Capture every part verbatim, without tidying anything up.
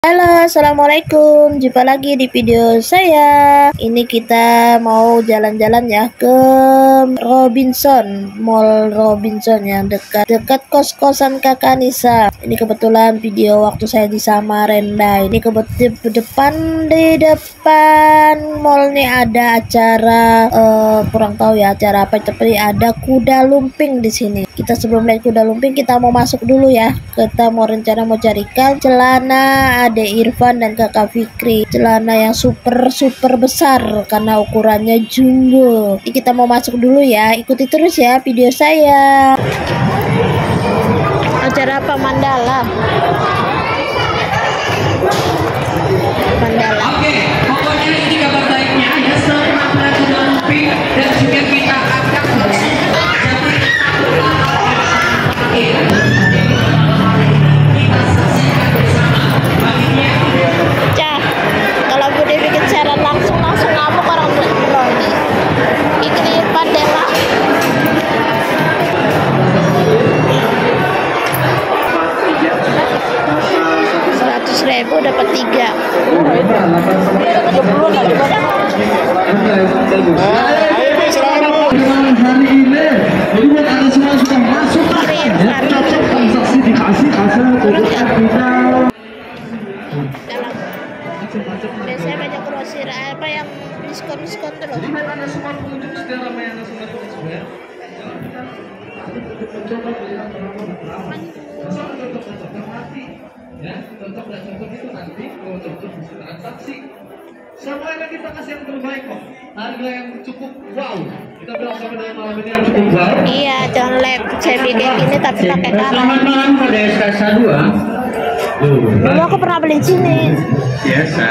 Halo, assalamualaikum. Jumpa lagi di video saya. Ini kita mau jalan-jalan ya ke Robinson, Mall Robinson yang dekat dekat kos-kosan Kakak Nisa. Ini kebetulan video waktu saya di Samarinda. Ini kebetulan di depan di depan mall nih ada acara uh, kurang tahu ya acara apa, tapi ada kuda lumping di sini. Kita sebelum lihat kuda lumping kita mau masuk dulu ya. Kita mau rencana mau carikan celana Ade Irfan dan Kakak Fikri, celana yang super super besar karena ukurannya jumbo. Ini kita mau masuk dulu ya, ikuti terus ya video saya. Acara apa? Mandala. Mandala. Oke, pokoknya ini kabar baiknya ya, setelah kuda lumping dan juga kita akan ribu dapat tiga. Biasanya banyak grosir apa yang diskon-diskon terus. Ya, cocok dan cocok itu nanti kalau cocok bisa transaksi. Semuanya kita kasih yang terbaik kok. Harga yang cukup wow. Kita bilang sama dengan malam ini yang cukup wow. Iya, jangan lab saya bikin ini tapi pakai karet. Selamat malam pada S K S dua. Dulu aku pernah beli di sini. Biasa.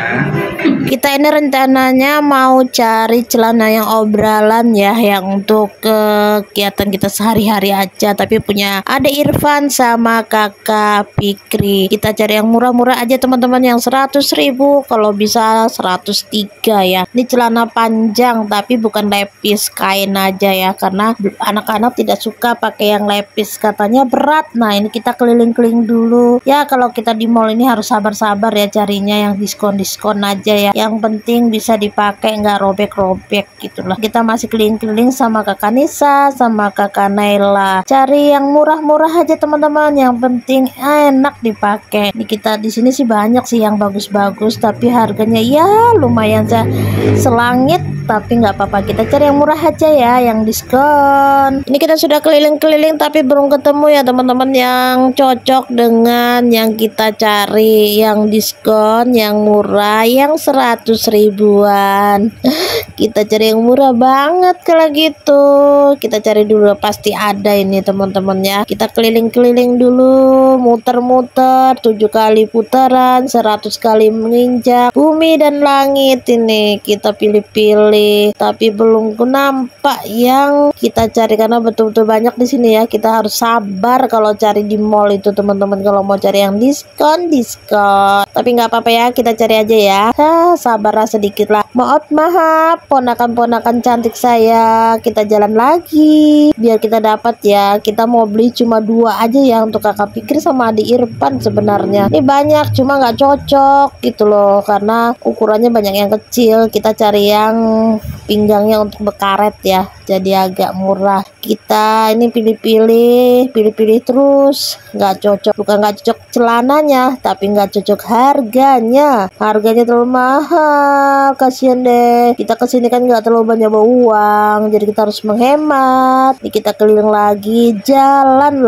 Kita ini rencananya mau cari celana yang obralan ya, yang untuk kegiatan kita sehari-hari aja, tapi punya Ade Irfan sama Kakak Fikri. Kita cari yang murah-murah aja teman-teman, yang seratus ribu kalau bisa seratus tiga ya. Ini celana panjang tapi bukan lepis, kain aja ya, karena anak-anak tidak suka pakai yang lepis, katanya berat. Nah ini kita keliling-keliling dulu ya. Kalau kita di mall ini harus sabar-sabar ya, carinya yang diskon-diskon aja ya, yang penting bisa dipakai nggak robek-robek gitulah. Kita masih keliling-keliling sama Kakak Nisa sama Kakak Naila, cari yang murah-murah aja teman-teman, yang penting enak dipakai. Ini kita di sini sih banyak sih yang bagus-bagus, tapi harganya ya lumayan ya selangit, tapi nggak apa-apa, kita cari yang murah aja ya, yang diskon. Ini kita sudah keliling-keliling tapi belum ketemu ya teman-teman yang cocok dengan yang kita cari, yang diskon, yang murah, yang seratus ribuan. Kita cari yang murah banget kalau gitu. Kita cari dulu, pasti ada ini teman-teman ya. Kita keliling-keliling dulu, muter-muter tujuh kali putaran, seratus kali menginjak bumi dan langit. Ini kita pilih-pilih tapi belum nampak yang kita cari karena betul-betul banyak di sini ya. Kita harus sabar kalau cari di mall itu teman-teman, kalau mau cari yang diskon diskon. Tapi nggak apa-apa ya, kita cari aja ya. Hah, sabarlah sedikit lah. Maaf maaf ponakan-ponakan cantik saya, kita jalan lagi biar kita dapat ya. Kita mau beli cuma dua aja ya, untuk Kakak Fikri sama Ade Irfan. Sebenarnya ini banyak cuma nggak cocok gitu loh, karena ukurannya banyak yang kecil. Kita cari yang pinggangnya untuk bekaret ya, jadi agak murah. Kita ini pilih-pilih pilih-pilih terus, nggak cocok, bukan nggak cocok celananya tapi nggak cocok harganya. Harganya terlalu mahal, kasihan deh. Kita kesini kan nggak terlalu banyak bawa uang, jadi kita harus menghemat. Ini kita keliling lagi, jalan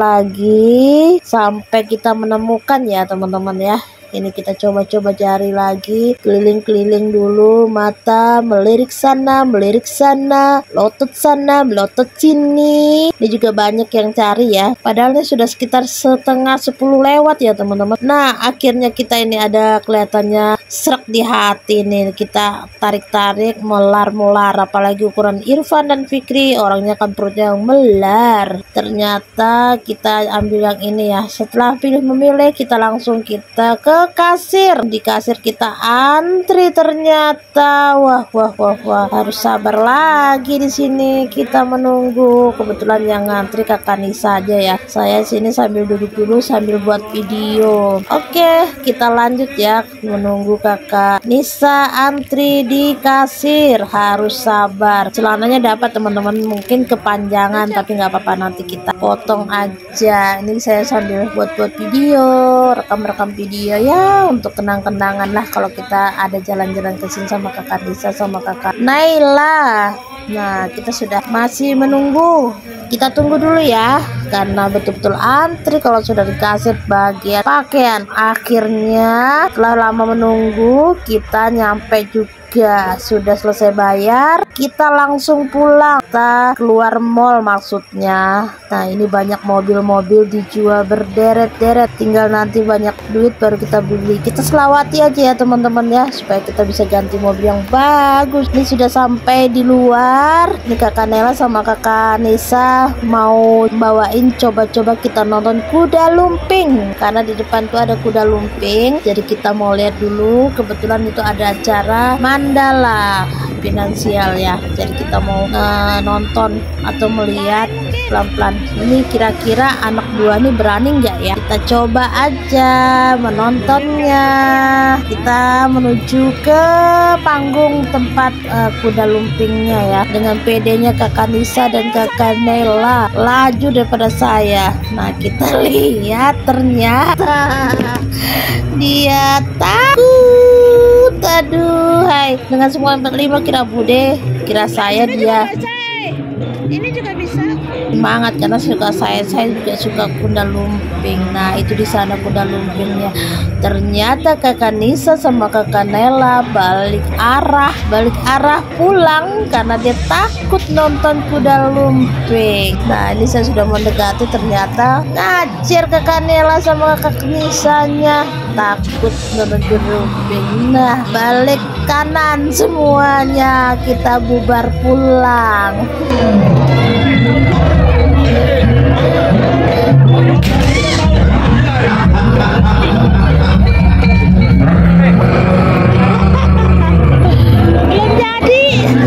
lagi sampai kita menemukan ya teman-teman ya. Ini kita coba-coba cari lagi, keliling-keliling dulu, mata melirik sana, melirik sana, lotot sana, melotot sini. Ini juga banyak yang cari ya. Padahal ini sudah sekitar setengah sepuluh lewat ya teman-teman. Nah akhirnya kita ini ada kelihatannya serak di hati nih. Kita tarik-tarik, melar-melar. Apalagi ukuran Irfan dan Fikri, orangnya kan perutnya yang melar. Ternyata kita ambil yang ini ya. Setelah pilih memilih, kita langsung kita ke ke kasir. Di kasir kita antri ternyata. Wah wah wah wah, harus sabar lagi di sini kita menunggu. Kebetulan yang ngantri Kakak Nisa aja ya. Saya sini sambil duduk dulu sambil buat video. Oke, kita lanjut ya menunggu Kakak Nisa antri di kasir. Harus sabar. Celananya dapat teman-teman, mungkin kepanjangan tapi nggak apa-apa, nanti kita potong aja. Ini saya sambil buat-buat video, rekam-rekam video ya untuk kenang-kenangan lah kalau kita ada jalan-jalan ke sini sama Kakak Nisa sama Kakak Naila. Nah, kita sudah masih menunggu. Kita tunggu dulu ya, karena betul-betul antri kalau sudah di kasir bagian pakaian. Akhirnya setelah lama menunggu kita nyampe juga. Sudah selesai bayar, kita langsung pulang. Kita keluar mall maksudnya. Nah, ini banyak mobil-mobil dijual berderet-deret, tinggal nanti banyak duit baru kita beli. Kita selawati aja ya teman-teman ya, supaya kita bisa ganti mobil yang bagus. Ini sudah sampai di luar. Ini Kakak Nela sama Kakak Nisa mau bawain coba-coba kita nonton kuda lumping, karena di depan tuh ada kuda lumping. Jadi kita mau lihat dulu, kebetulan itu ada acara Mandala finansial ya, jadi kita mau uh, nonton atau melihat pelan-pelan. Ini kira-kira anak dua nih berani nggak ya? Kita coba aja menontonnya. Kita menuju ke panggung tempat uh, kuda lumpingnya ya, dengan pedenya Kakak Nisa dan Kakak Nela laju daripada saya. Nah, kita lihat ternyata dia takut. Aduh, hai. Dengan semua empat puluh lima kira bude, kira saya dia. Ini juga bisa. Semangat karena suka saya, saya juga suka kuda lumping. Nah, itu di sana kuda lumpingnya. Ternyata Kakak Nisa sama Kakak Nela balik arah, balik arah pulang karena dia takut nonton kuda lumping. Nah, ini saya sudah mendekati, ternyata ngajar Kakak Nela sama Kakak Nisanya takut nonton kuda lumping. Nah, balik kanan semuanya, kita bubar pulang. Belum jadi.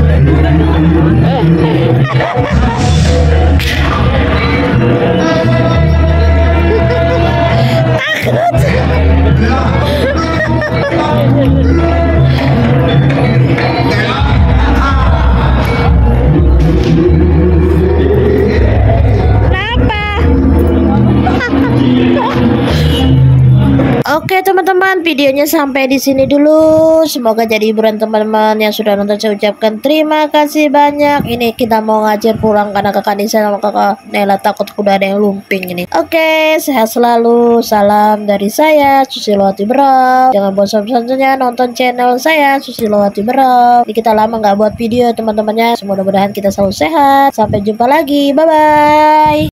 Oke teman-teman, videonya sampai di sini dulu. Semoga jadi hiburan teman-teman yang sudah nonton. Saya ucapkan terima kasih banyak. Ini kita mau ngajar pulang karena Kakak Nisa sama Kakak Nela takut kuda ada yang lumping ini. Oke, sehat selalu. Salam dari saya, Susilowati Berau. Jangan bosan-bosannya nonton channel saya, Susilowati Berau. Ini kita lama nggak buat video teman-temannya. Mudah-mudahan kita selalu sehat. Sampai jumpa lagi. Bye-bye.